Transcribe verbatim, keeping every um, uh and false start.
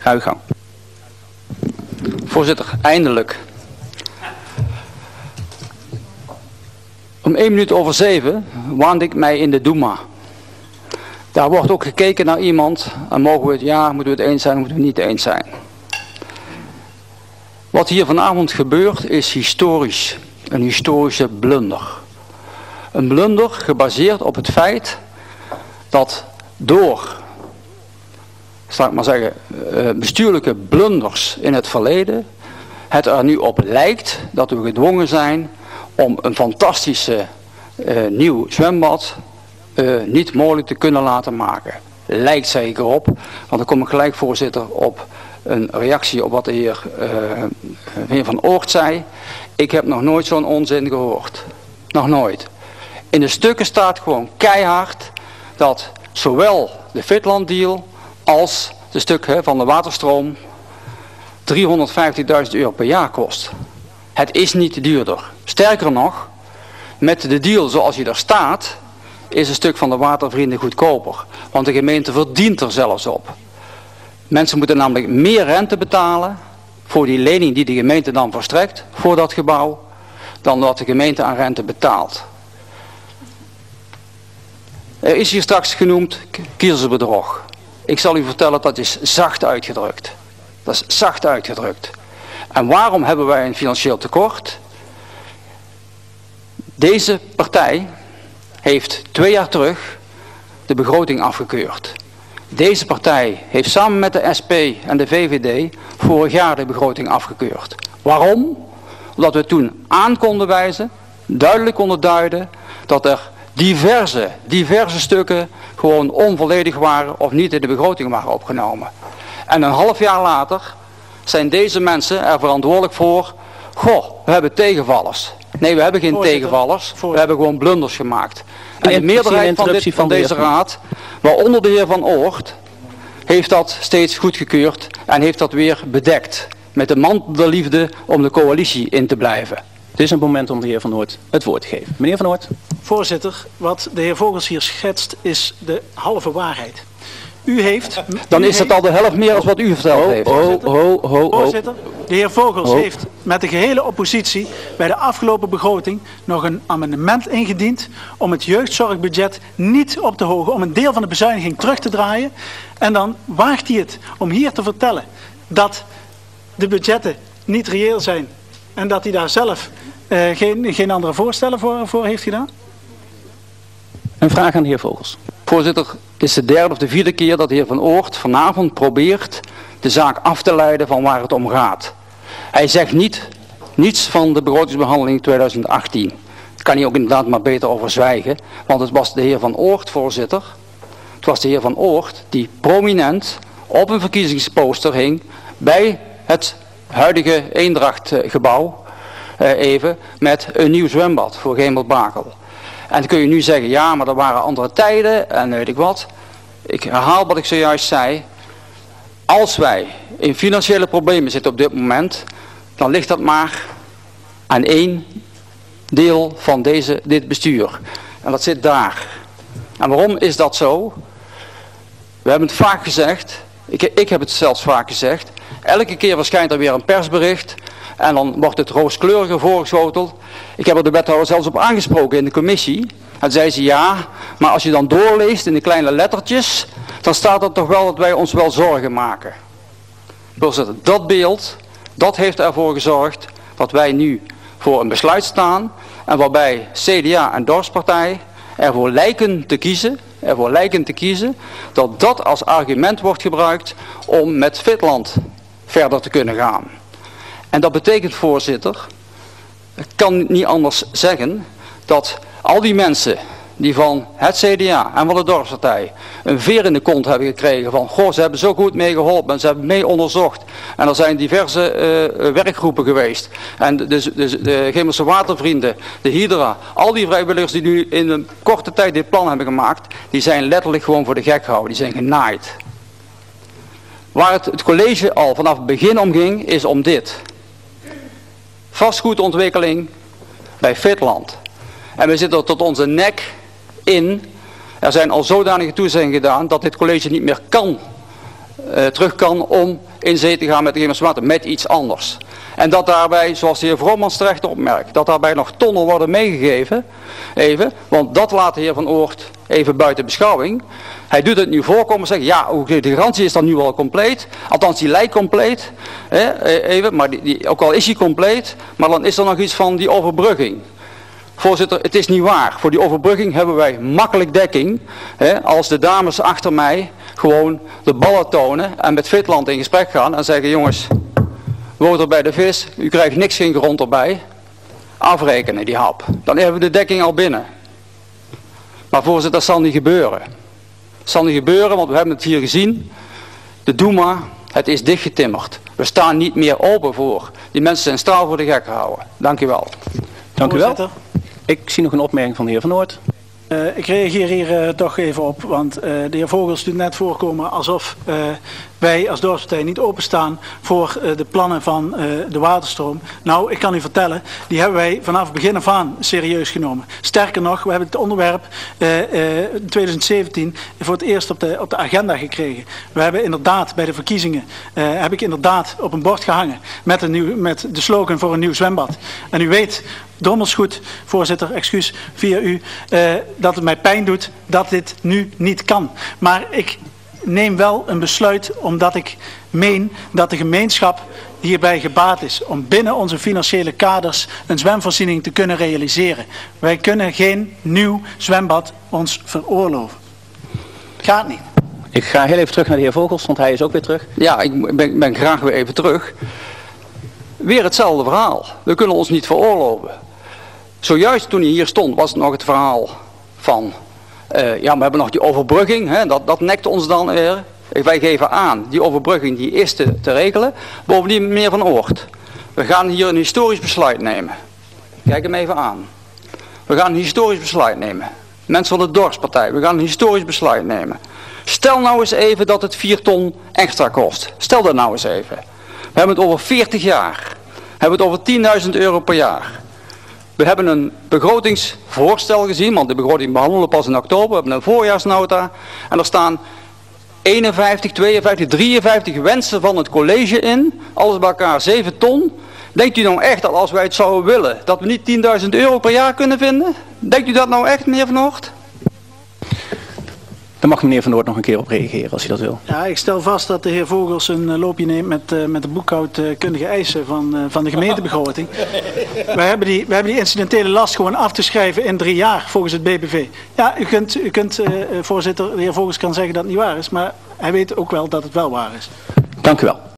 Uw gang. Voorzitter, eindelijk. Om één minuut over zeven waande ik mij in de Doema. Daar wordt ook gekeken naar iemand en mogen we het ja, moeten we het eens zijn, moeten we het niet eens zijn. Wat hier vanavond gebeurt is historisch, een historische blunder. Een blunder gebaseerd op het feit dat door, zal ik maar zeggen, bestuurlijke blunders in het verleden, het er nu op lijkt dat we gedwongen zijn om een fantastische uh, nieuw zwembad uh, niet mogelijk te kunnen laten maken. Lijkt zeker op, want dan kom ik gelijk, voorzitter, op een reactie op wat de heer, uh, heer Van Oort zei. Ik heb nog nooit zo'n onzin gehoord. Nog nooit. In de stukken staat gewoon keihard dat zowel de Fitland deal als de stuk hè, van de waterstroom driehonderdvijftigduizend euro per jaar kost. Het is niet duurder. Sterker nog, met de deal zoals hij er staat, is een stuk van de watervrienden goedkoper. Want de gemeente verdient er zelfs op. Mensen moeten namelijk meer rente betalen voor die lening die de gemeente dan verstrekt voor dat gebouw, dan wat de gemeente aan rente betaalt. Er is hier straks genoemd kiezersbedrog. Ik zal u vertellen, dat is zacht uitgedrukt. Dat is zacht uitgedrukt. En waarom hebben wij een financieel tekort? Deze partij heeft twee jaar terug de begroting afgekeurd. Deze partij heeft samen met de S P en de V V D vorig jaar de begroting afgekeurd. Waarom? Omdat we toen aan konden wijzen, duidelijk konden duiden, dat er diverse, diverse stukken gewoon onvolledig waren of niet in de begroting waren opgenomen. En een half jaar later zijn deze mensen er verantwoordelijk voor. Goh, we hebben tegenvallers. Nee, we hebben geen Voorzitter. tegenvallers. Voorzitter. We hebben gewoon blunders gemaakt. En de meerderheid van, dit, van deze raad, waaronder de heer Van Oort, heeft dat steeds goedgekeurd en heeft dat weer bedekt. Met de mantel der liefde om de coalitie in te blijven. Het is een moment om de heer Van Oort het woord te geven. Meneer Van Oort. Voorzitter, wat de heer Vogels hier schetst is de halve waarheid. U heeft... Dan u is het heeft, al de helft meer dan wat u verteld ho, heeft. Ho, ho, ho, ho. Voorzitter, de heer Vogels ho. heeft met de gehele oppositie bij de afgelopen begroting nog een amendement ingediend om het jeugdzorgbudget niet op te hogen, om een deel van de bezuiniging terug te draaien. En dan waagt hij het om hier te vertellen dat de budgetten niet reëel zijn en dat hij daar zelf uh, geen, geen andere voorstellen voor, voor heeft gedaan. Een vraag aan de heer Vogels. Voorzitter, het is de derde of de vierde keer dat de heer Van Oort vanavond probeert de zaak af te leiden van waar het om gaat. Hij zegt niet, niets van de begrotingsbehandeling tweeduizend achttien. Daar kan hij ook inderdaad maar beter over zwijgen, want het was de heer Van Oort, voorzitter. Het was de heer Van Oort die prominent op een verkiezingsposter hing bij het huidige Eendrachtgebouw, eh, even, met een nieuw zwembad voor Gemelbakel. En dan kun je nu zeggen, ja, maar er waren andere tijden en weet ik wat. Ik herhaal wat ik zojuist zei. Als wij in financiële problemen zitten op dit moment, dan ligt dat maar aan één deel van deze, dit bestuur. En dat zit daar. En waarom is dat zo? We hebben het vaak gezegd, ik, ik heb het zelfs vaak gezegd. Elke keer verschijnt er weer een persbericht en dan wordt het rooskleuriger voorgeschoteld. Ik heb er de wethouder zelfs op aangesproken in de commissie. En zei ze ja, maar als je dan doorleest in de kleine lettertjes, dan staat er toch wel dat wij ons wel zorgen maken. Voorzitter, dat beeld, dat heeft ervoor gezorgd dat wij nu voor een besluit staan en waarbij C D A en Dorpspartij ervoor lijken te kiezen, ervoor lijken te kiezen, dat dat als argument wordt gebruikt om met Fitland verder te kunnen gaan. En dat betekent, voorzitter, ik kan niet anders zeggen, dat al die mensen die van het C D A en van de Dorpspartij een veer in de kont hebben gekregen van, goh, ze hebben zo goed mee geholpen en ze hebben mee onderzocht. En er zijn diverse uh, werkgroepen geweest. En de, de, de, de Gemelse Watervrienden, de Hydra, al die vrijwilligers die nu in een korte tijd dit plan hebben gemaakt, die zijn letterlijk gewoon voor de gek gehouden, die zijn genaaid. Waar het, het college al vanaf het begin om ging, is om dit. Vastgoedontwikkeling bij Fitland. En we zitten er tot onze nek in. Er zijn al zodanige toezeggingen gedaan dat dit college niet meer kan uh, terug kan om in zee te gaan met de Gemmerswater, met iets anders. En dat daarbij, zoals de heer Vromans terecht opmerkt, dat daarbij nog tonnen worden meegegeven, even, want dat laat de heer Van Oort even buiten beschouwing. Hij doet het nu voorkomen en zegt, ja, de garantie is dan nu al compleet, althans die lijkt compleet, hè, even, maar die, die, ook al is die compleet, maar dan is er nog iets van die overbrugging. Voorzitter, het is niet waar. Voor die overbrugging hebben wij makkelijk dekking, hè, als de dames achter mij gewoon de ballen tonen en met Fitland in gesprek gaan en zeggen, jongens, woont er bij de vis, u krijgt niks geen grond erbij, afrekenen die hap. Dan hebben we de dekking al binnen. Maar voorzitter, dat zal niet gebeuren. Dat zal niet gebeuren, want we hebben het hier gezien. De Doema, het is dichtgetimmerd. We staan niet meer open voor. Die mensen zijn straal voor de gek gehouden. Dank u wel. Dank u wel. Ik zie nog een opmerking van de heer Van Oort. Uh, ik reageer hier uh, toch even op, want uh, de heer Vogels doet net voorkomen alsof uh, wij als dorpspartij niet openstaan voor uh, de plannen van uh, de waterstroom. Nou, ik kan u vertellen, die hebben wij vanaf begin af aan serieus genomen. Sterker nog, we hebben het onderwerp uh, uh, in twintig zeventien voor het eerst op de, op de agenda gekregen. We hebben inderdaad bij de verkiezingen, uh, heb ik inderdaad op een bord gehangen met, een nieuw, met de slogan voor een nieuw zwembad. En u weet, drommels goed, voorzitter, excuus via u, uh, dat het mij pijn doet dat dit nu niet kan. Maar ik neem wel een besluit omdat ik meen dat de gemeenschap hierbij gebaat is om binnen onze financiële kaders een zwemvoorziening te kunnen realiseren. Wij kunnen geen nieuw zwembad ons veroorloven. Gaat niet. Ik ga heel even terug naar de heer Vogels, want hij is ook weer terug. Ja, ik ben, ben graag weer even terug. Weer hetzelfde verhaal. We kunnen ons niet veroorloven. Zojuist toen hij hier stond was het nog het verhaal van, uh, ja, we hebben nog die overbrugging, hè, dat, dat nekt ons dan weer. Wij geven aan, die overbrugging die is te, te regelen. Bovendien, meneer Van Oort, we gaan hier een historisch besluit nemen. Kijk hem even aan. We gaan een historisch besluit nemen. Mensen van de dorpspartij, we gaan een historisch besluit nemen. Stel nou eens even dat het vier ton extra kost. Stel dat nou eens even. We hebben het over veertig jaar. We hebben het over tienduizend euro per jaar. We hebben een begrotingsvoorstel gezien, want de begroting behandelen we pas in oktober. We hebben een voorjaarsnota en er staan eenenvijftig, tweeënvijftig, drieënvijftig wensen van het college in. Alles bij elkaar zeven ton. Denkt u nou echt dat als wij het zouden willen, dat we niet tienduizend euro per jaar kunnen vinden? Denkt u dat nou echt, meneer Van Oort? Dan mag meneer Van Oort nog een keer op reageren als hij dat wil. Ja, ik stel vast dat de heer Vogels een loopje neemt met, uh, met de boekhoudkundige eisen van, uh, van de gemeentebegroting. wij, hebben die, wij hebben die incidentele last gewoon af te schrijven in drie jaar volgens het B B V. Ja, u kunt, u kunt uh, voorzitter, de heer Vogels kan zeggen dat het niet waar is, maar hij weet ook wel dat het wel waar is. Dank u wel.